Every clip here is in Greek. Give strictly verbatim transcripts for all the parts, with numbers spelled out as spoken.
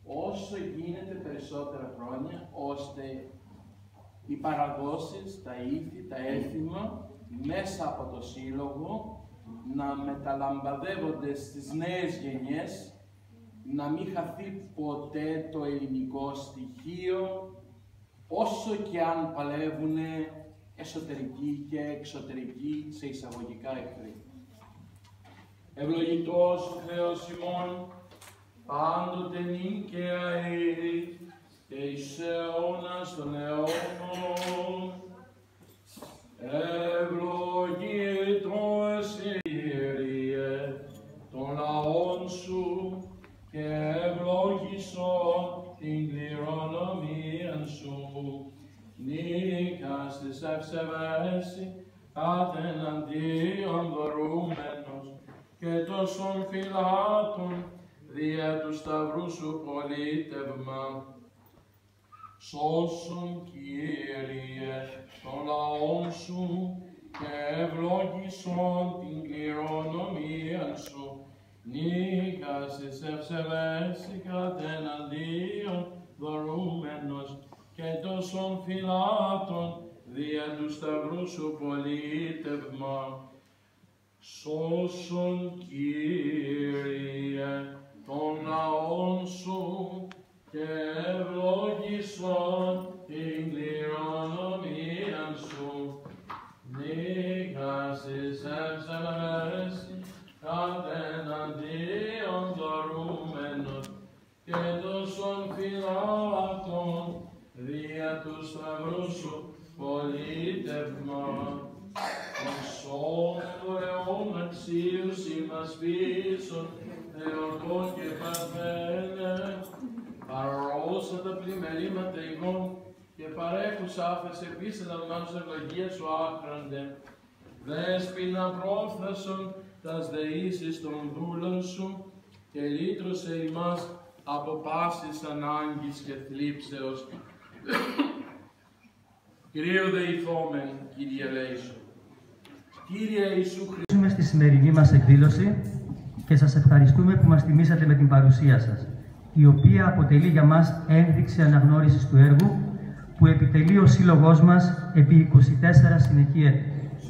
όσο γίνεται περισσότερα χρόνια, ώστε οι παραδόσεις, τα ήθη, τα έθιμα, μέσα από το Σύλλογο, να μεταλαμπαδεύονται στις νέες γενιές, να μην χαθεί ποτέ το ελληνικό στοιχείο, όσο και αν παλεύουν εσωτερικοί και εξωτερικοί σε εισαγωγικά εχθροί. Ευλογητός ο Θεός ημών, πάντοτε νυν και αήρη, και εις αιώνας των αιώνων. Ευλογητός Κύριε των λαών σου, και ευλόγησον την κληρονομία σου. Νίκας της ευσεβέση, κατεναντίον δωρούμενος, και τόσων φυλάτων δια του σταυρού σου πολίτευμα. Σώσον, Κύριε, των λαών σου, και ευλόγησον την κληρονομία σου. Νίκας της ευσεβέση, κατεναντίον δωρούμενος, και τόσων φυλάτων δια του σταυρού σου πολίτευμα. Σώσον, Κύριε, των λαών σου, και ευλόγησον την κληρονομία σου. Νίκας της ευσεβέση, κατεναντίον δωρούμενος, και τόσων φυλάτων δια του σταυρού σου πολίτευμα. Σώσον το αιών αξίους ημάς πίσων, Θεοτών και Παρθένε, παρόσα τα πλημελήματα ηγών, και παρέχους άφες επίσης λαμβάνους ευλογία σου άχραντε. Δέσποινα πρόφθασον τας δεήσεις των δούλων σου, και λύτρωσε ημάς από πάσης ανάγκης και θλίψεως. Κυρίω δεηθόμεν, Κύριε ελέησον. Κύριε Ιησού Χριστέ, στη σημερινή μας εκδήλωση και σας ευχαριστούμε που μας τιμήσατε με την παρουσία σας, η οποία αποτελεί για μας ένδειξη αναγνώρισης του έργου που επιτελεί ο Σύλλογός μας επί είκοσι τέσσερα συνεχή έτη.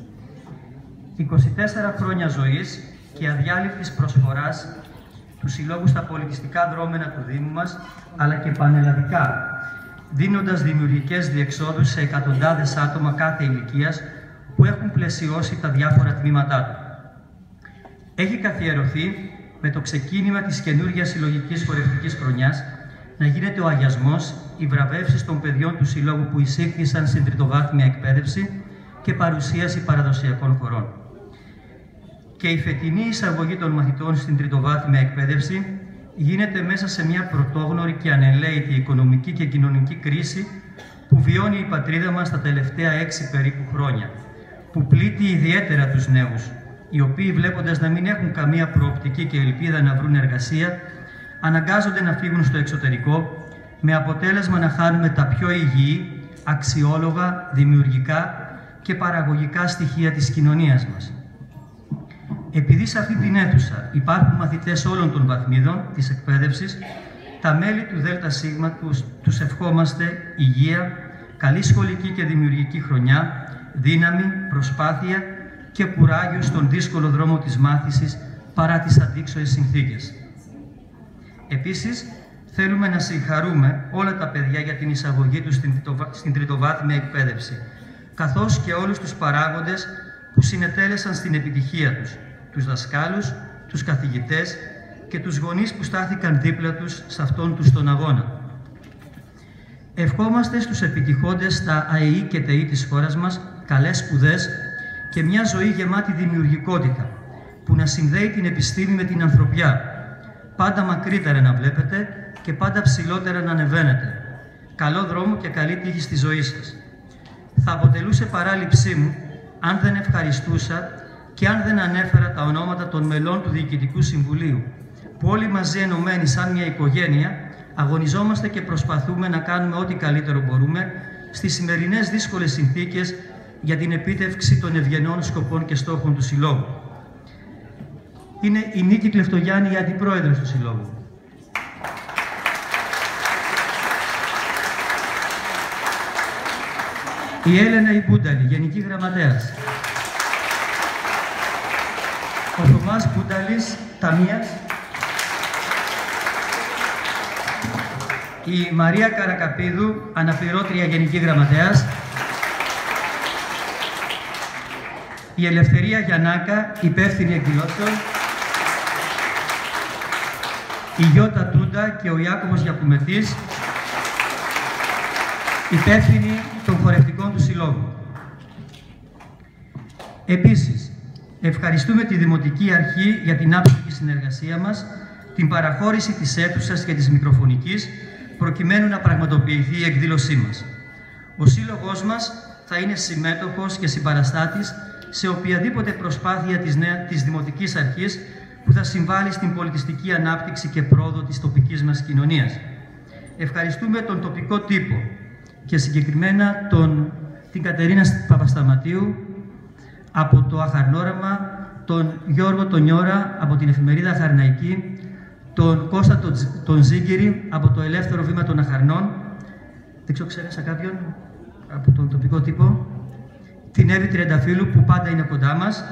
είκοσι τέσσερα χρόνια ζωής και αδιάλειπτης προσφοράς του Συλλόγου στα πολιτιστικά δρόμενα του Δήμου μας, αλλά και πανελλαδικά, δίνοντας δημιουργικές διεξόδους σε εκατοντάδες άτομα κάθε ηλικίας που έχουν πλαισιώσει τα διάφορα τμήματά του. Έχει καθιερωθεί με το ξεκίνημα της καινούργιας συλλογικής χορευτικής χρονιάς να γίνεται ο αγιασμός, οι βραβεύσεις των παιδιών του Συλλόγου που εισήχθησαν στην τριτοβάθμια εκπαίδευση και παρουσίαση παραδοσιακών χορών. Και η φετινή εισαγωγή των μαθητών στην τριτοβάθμια εκπαίδευση γίνεται μέσα σε μια πρωτόγνωρη και ανελαίητη οικονομική και κοινωνική κρίση που βιώνει η πατρίδα μας τα τελευταία έξι περίπου χρόνια, που πλήττει ιδιαίτερα τους νέους, οι οποίοι βλέποντας να μην έχουν καμία προοπτική και ελπίδα να βρουν εργασία, αναγκάζονται να φύγουν στο εξωτερικό, με αποτέλεσμα να χάνουμε τα πιο υγιή, αξιόλογα, δημιουργικά και παραγωγικά στοιχεία της κοινωνίας μας. Επειδή σε αυτή την αίθουσα υπάρχουν μαθητές όλων των βαθμίδων της εκπαίδευσης, τα μέλη του ΔΣ τους, τους ευχόμαστε υγεία, καλή σχολική και δημιουργική χρονιά, δύναμη, προσπάθεια και κουράγιο στον δύσκολο δρόμο της μάθησης παρά τις αντίξωες συνθήκες. Επίσης, θέλουμε να συγχαρούμε όλα τα παιδιά για την εισαγωγή τους στην, στην τριτοβάθμια εκπαίδευση, καθώς και όλους τους παράγοντες που συνετέλεσαν στην επιτυχία τους, τους δασκάλους, τους καθηγητές και τους γονείς που στάθηκαν δίπλα τους σε αυτόν τους τον αγώνα. Ευχόμαστε στους επιτυχώντες στα ΑΕΗ και ΤΕΗ της χώρας μας καλές σπουδές και μια ζωή γεμάτη δημιουργικότητα που να συνδέει την επιστήμη με την ανθρωπιά, πάντα μακρύτερα να βλέπετε και πάντα ψηλότερα να ανεβαίνετε. Καλό δρόμο και καλή τύχη στη ζωή σας. Θα αποτελούσε παράληψή μου αν δεν ευχαριστούσα και αν δεν ανέφερα τα ονόματα των μελών του Διοικητικού Συμβουλίου, που όλοι μαζί ενωμένοι σαν μια οικογένεια αγωνιζόμαστε και προσπαθούμε να κάνουμε ό,τι καλύτερο μπορούμε στις σημερινές δύσκολες συνθήκες για την επίτευξη των ευγενών σκοπών και στόχων του Συλλόγου. Είναι η Νίκη Κλεφτογιάννη, η Αντιπρόεδρος του Συλλόγου. η Έλενα Ιμπούνταλη, Γενική Γραμματέας, ο Θωμάς Μπούνταλης, Ταμείας, η Μαρία Καρακαπίδου, Αναπληρώτρια Γενική Γραμματέας, η Ελευθερία Γιαννάκα, Υπεύθυνη Εκδηλώσεων, η Γιώτα Τούντα και ο Ιάκωβος Γιακουμετής, υπεύθυνοι των χορευτικών του συλλόγου. Επίσης, ευχαριστούμε τη Δημοτική Αρχή για την άψογη συνεργασία μας, την παραχώρηση της αίθουσας και της μικροφωνικής, προκειμένου να πραγματοποιηθεί η εκδήλωσή μας. Ο σύλλογός μας θα είναι συμμέτοχος και συμπαραστάτης σε οποιαδήποτε προσπάθεια της, νέα, της Δημοτικής Αρχής που θα συμβάλλει στην πολιτιστική ανάπτυξη και πρόοδο της τοπικής μας κοινωνίας. Ευχαριστούμε τον τοπικό τύπο και συγκεκριμένα τον, την Κατερίνα Παπασταματίου από το Αχαρνόραμα, τον Γιώργο Τονιώρα από την εφημερίδα Χαρναϊκή, τον Κώστα τον, τον Ζίγκυρη από το Ελεύθερο Βήμα των Αχαρνών, δεν ξέρω, ξέρεσα κάποιον από τον τοπικό τύπο, την Εύη Τριανταφύλου που πάντα είναι κοντά μας,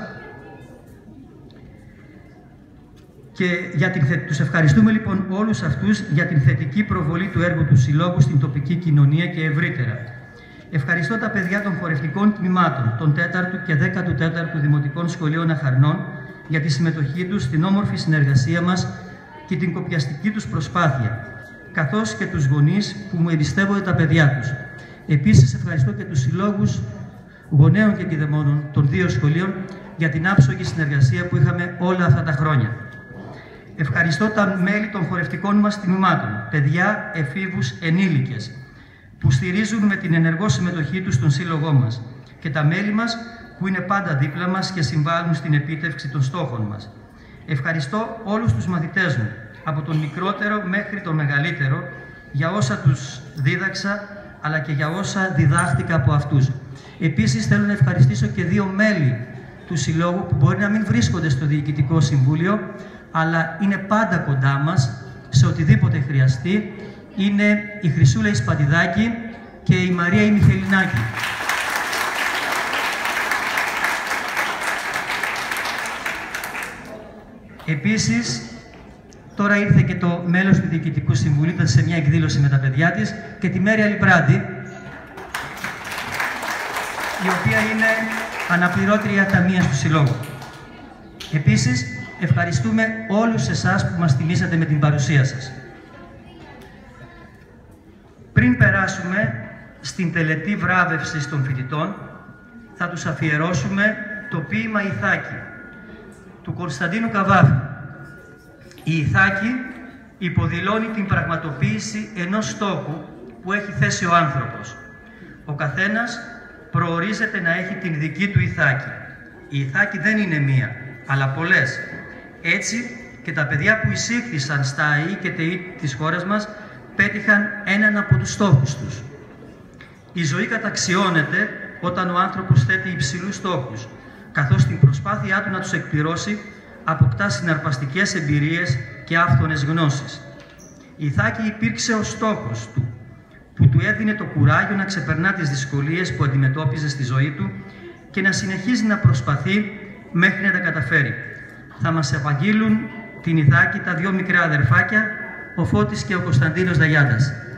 και για την, τους ευχαριστούμε λοιπόν όλους αυτούς για την θετική προβολή του έργου του Συλλόγου στην τοπική κοινωνία και ευρύτερα. Ευχαριστώ τα παιδιά των χορευτικών τμήματων, των τέταρτου και δέκατου τέταρτου Δημοτικών Σχολείων Αχαρνών για τη συμμετοχή τους στην όμορφη συνεργασία μας και την κοπιαστική τους προσπάθεια, καθώς και τους γονείς που μου εμπιστεύονται τα παιδιά τους. Επίσης, ευχαριστώ και τους συλλόγους γονέων και κηδεμόνων των δύο σχολείων για την άψογη συνεργασία που είχαμε όλα αυτά τα χρόνια. Ευχαριστώ τα μέλη των χορευτικών μας τμήματων, παιδιά, εφήβους, ενήλικες, που στηρίζουν με την ενεργό συμμετοχή τους στον σύλλογό μας, και τα μέλη μας που είναι πάντα δίπλα μας και συμβάλλουν στην επίτευξη των στόχων μας. Ευχαριστώ όλους τους μαθητές μου, από τον μικρότερο μέχρι τον μεγαλύτερο, για όσα τους δίδαξα, αλλά και για όσα διδάχτηκα από αυτούς. Επίσης, θέλω να ευχαριστήσω και δύο μέλη του Συλλόγου που μπορεί να μην βρίσκονται στο Διοικητικό Συμβούλιο, αλλά είναι πάντα κοντά μας σε οτιδήποτε χρειαστεί. Είναι η Χρυσούλα Ισπαντιδάκη και η Μαρία η Μιχελινάκη. Επίσης, τώρα ήρθε και το μέλος του Διοικητικού Συμβουλίου, ήταν σε μια εκδήλωση με τα παιδιά της, και τη Μέρη Αλιπράντη, η οποία είναι αναπληρώτρια ταμείας του Συλλόγου. Επίσης, ευχαριστούμε όλους εσάς που μας τιμήσατε με την παρουσία σας. Πριν περάσουμε στην τελετή βράβευσης των φοιτητών, θα τους αφιερώσουμε το ποίημα «Ιθάκη» του Κωνσταντίνου Καβάφη. Η Ιθάκη υποδηλώνει την πραγματοποίηση ενός στόχου που έχει θέσει ο άνθρωπος. Ο καθένας προορίζεται να έχει την δική του Ιθάκη. Η Ιθάκη δεν είναι μία, αλλά πολλές. Έτσι και τα παιδιά που εισήχθησαν στα ΑΕΗ και ΤΕΗ της χώρας μας πέτυχαν έναν από τους στόχους τους. Η ζωή καταξιώνεται όταν ο άνθρωπος θέτει υψηλούς στόχους, καθώς στην προσπάθειά του να τους εκπληρώσει αποκτά συναρπαστικές εμπειρίες και άφθονες γνώσεις. Η Ιθάκη υπήρξε ο στόχος του, που του έδινε το κουράγιο να ξεπερνά τις δυσκολίες που αντιμετώπιζε στη ζωή του και να συνεχίζει να προσπαθεί μέχρι να τα καταφέρει. Θα μας ευαγγείλουν την Ιθάκη τα δυο μικρά αδερφάκια, ο Φώτης και ο Κωνσταντίνος Δαγιάντας.